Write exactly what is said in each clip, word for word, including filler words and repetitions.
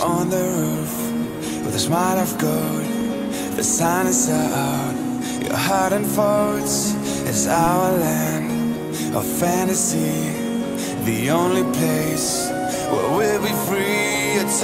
on the roof with a smile of gold. The sun is out, your heart unfolds. It's our land of fantasy, the only place where we'll be free. It's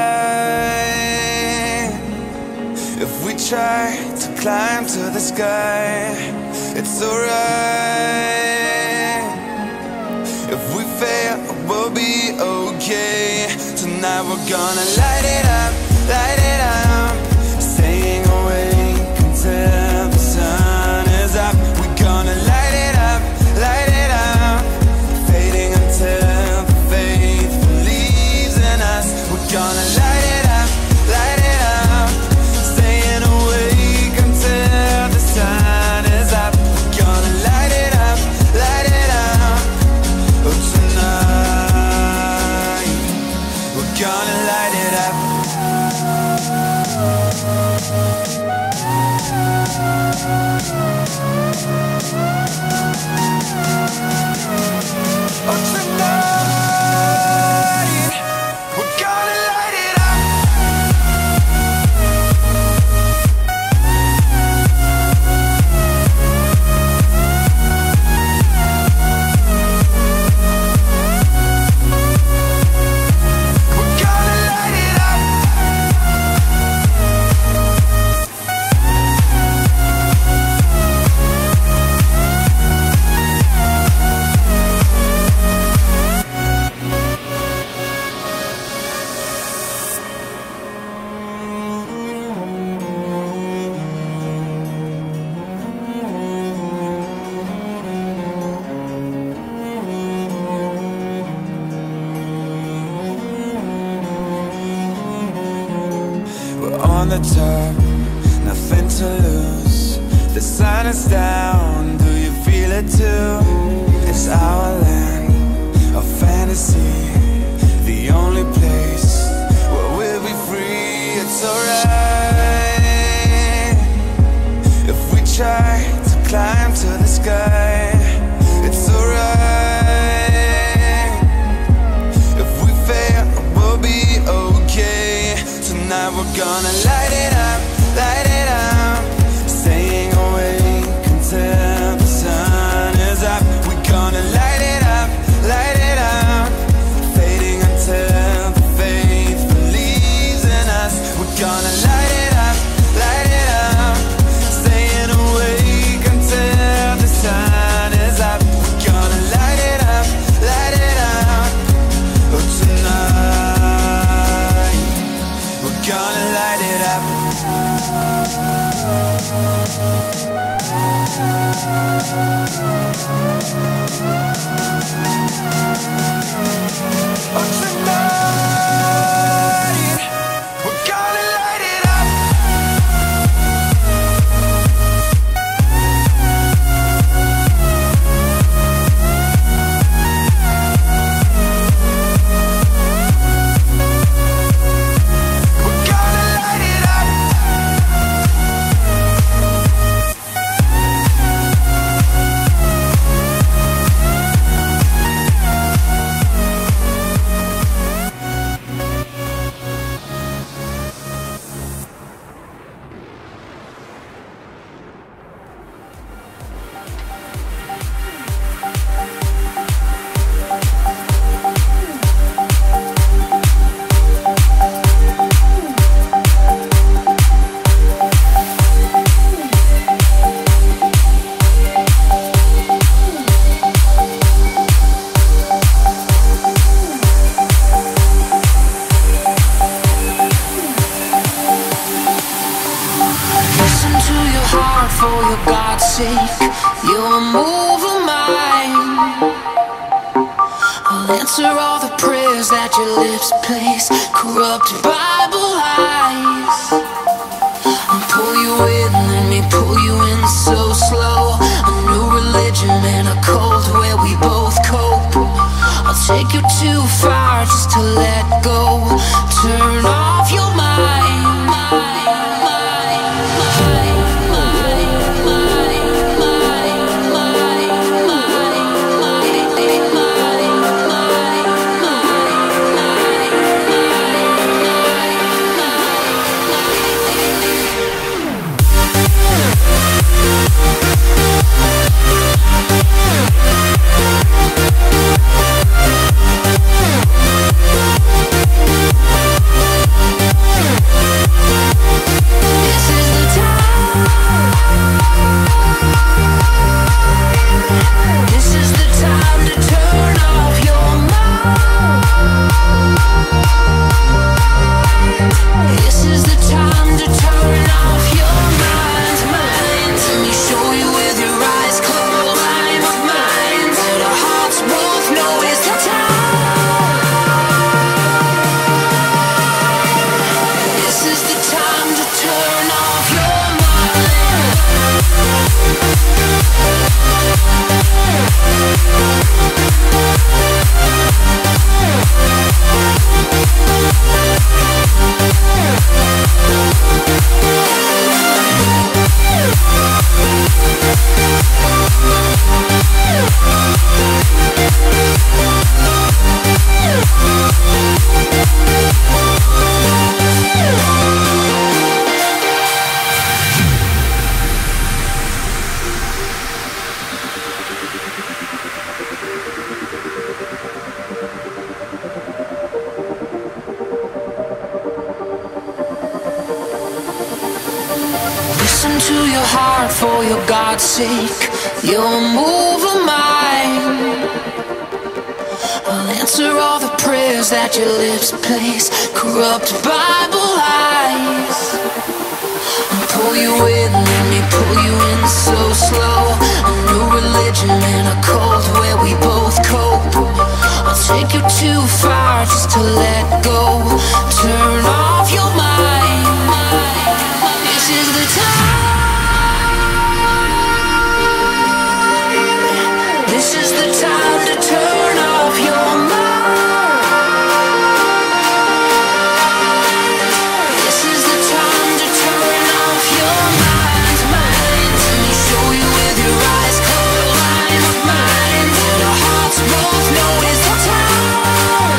alright if we try to climb to the sky. It's alright if we fail, we'll be okay. Tonight we're gonna light it up, light it up, staying awake until the sun is up. We're gonna light it up, light it up, fading until the faith believes in us. We're gonna light it up, light it up, staying awake until the sun is up. We're gonna light it up, light it up, oh tonight we're gonna light it up. Oh tonight we're gonna light it up. We're gonna light it up. We're on the top, nothing to lose. The sun is down, do you feel it too? It's our land of fantasy, the only place where we'll be free. It's alright if we try to climb to the sky. It's alright if we fail, we'll be okay. Tonight we're gonna light it up, light it up, staying awake until the sun is up. We're gonna light it up, light it up, fading until the faith believes in us. We're gonna light it up, light it up, staying awake until the sun is up. We're gonna light it up, light it up, oh tonight we're gonna light it up. Oh tonight we're gonna light it up. We're gonna light it up. For your God's sake, you're a move of mine. I'll answer all the prayers that your lips place, corrupted Bible lies. I'll pull you in, let me pull you in so slow. A new religion and a cult where we both cope. I'll take you too far just to let go. Turn off your mind, mind, mind, mind. for your God's sake. You're a move of mine. I'll answer all the prayers that your lips place. Corrupt Bible lies. I'll pull you in, let me pull you in so slow. A new religion and a cult where we both cope. I'll take you too far just to let go. Turn off your mind. This is the time. This is the time to turn off your mind. This is the time to turn off your mind. Mind. Let me show you with your eyes closed. Mind, mind. What our hearts both know is the time.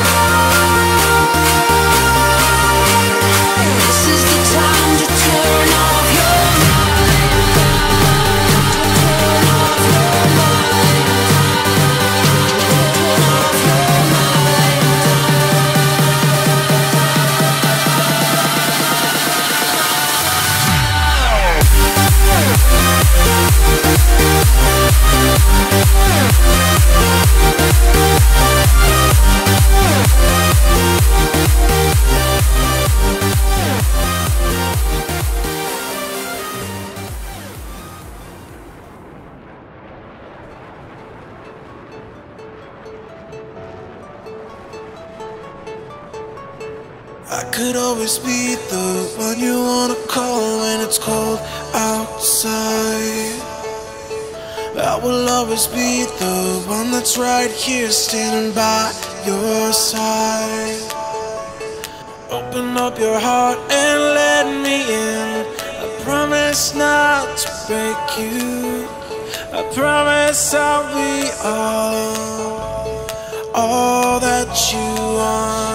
This is the time to turn off your mind. Turn off your mind. Turn off your mind. I could always be the one you wanna call when it's cold outside. I will always be the one that's right here standing by your side. Open up your heart and let me in. I promise not to break you. I promise I'll be all, all that you want.